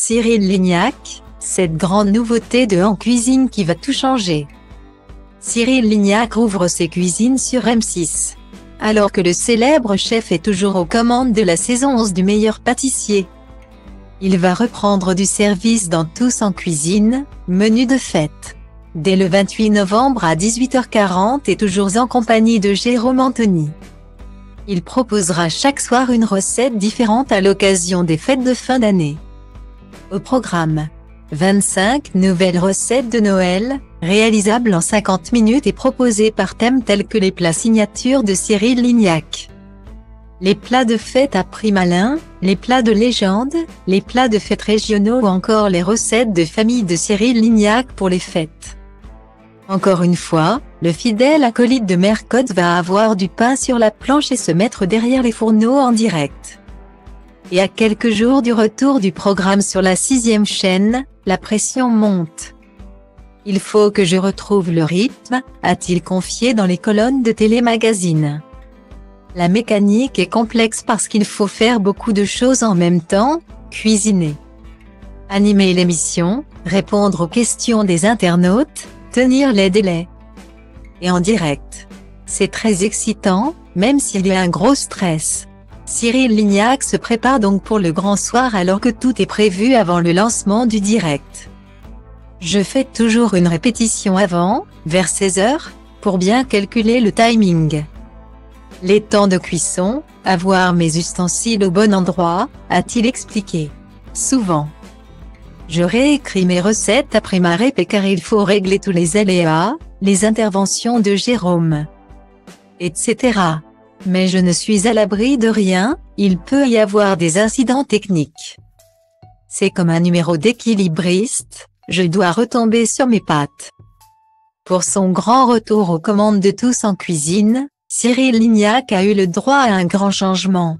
Cyril Lignac, cette grande nouveauté de En Cuisine qui va tout changer. Cyril Lignac ouvre ses cuisines sur M6. Alors que le célèbre chef est toujours aux commandes de la saison 11 du meilleur pâtissier. Il va reprendre du service dans Tous en cuisine, menu de fête. Dès le 28 novembre à 18h40 et toujours en compagnie de Jérôme Anthony. Il proposera chaque soir une recette différente à l'occasion des fêtes de fin d'année. Au programme, 25 nouvelles recettes de Noël, réalisables en 50 minutes et proposées par thème tels que les plats signatures de Cyril Lignac. Les plats de fête à prix malin, les plats de légende, les plats de fête régionaux ou encore les recettes de famille de Cyril Lignac pour les fêtes. Encore une fois, le fidèle acolyte de Mercotte va avoir du pain sur la planche et se mettre derrière les fourneaux en direct. Et à quelques jours du retour du programme sur la 6e chaîne, la pression monte. Il faut que je retrouve le rythme, a-t-il confié dans les colonnes de Télémagazine. La mécanique est complexe parce qu'il faut faire beaucoup de choses en même temps, cuisiner, animer l'émission, répondre aux questions des internautes, tenir les délais. Et en direct. C'est très excitant, même s'il y a un gros stress. Cyril Lignac se prépare donc pour le grand soir alors que tout est prévu avant le lancement du direct. Je fais toujours une répétition avant, vers 16h, pour bien calculer le timing. Les temps de cuisson, avoir mes ustensiles au bon endroit, a-t-il expliqué. Souvent. Je réécris mes recettes après ma répé car il faut régler tous les aléas, les interventions de Jérôme, etc. Mais je ne suis à l'abri de rien, il peut y avoir des incidents techniques. C'est comme un numéro d'équilibriste, je dois retomber sur mes pattes. Pour son grand retour aux commandes de Tous en cuisine, Cyril Lignac a eu le droit à un grand changement.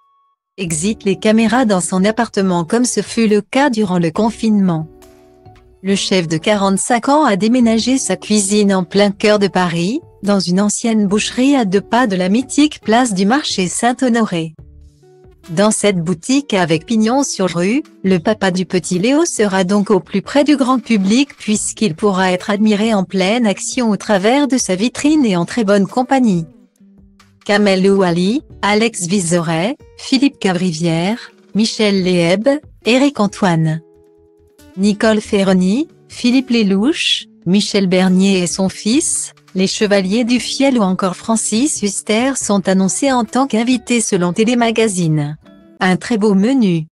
Exit les caméras dans son appartement comme ce fut le cas durant le confinement. Le chef de 45 ans a déménagé sa cuisine en plein cœur de Paris, dans une ancienne boucherie à 2 pas de la mythique place du marché Saint-Honoré. Dans cette boutique avec pignon sur rue, le papa du petit Léo sera donc au plus près du grand public puisqu'il pourra être admiré en pleine action au travers de sa vitrine et en très bonne compagnie. Kamel Ouali, Alex Vizorek, Philippe Cavrivière, Michel Léeb, Éric Antoine, Nicole Ferroni, Philippe Lelouch, Michel Bernier et son fils, les Chevaliers du Fiel ou encore Francis Huster sont annoncés en tant qu'invités selon Télémagazine. Un très beau menu.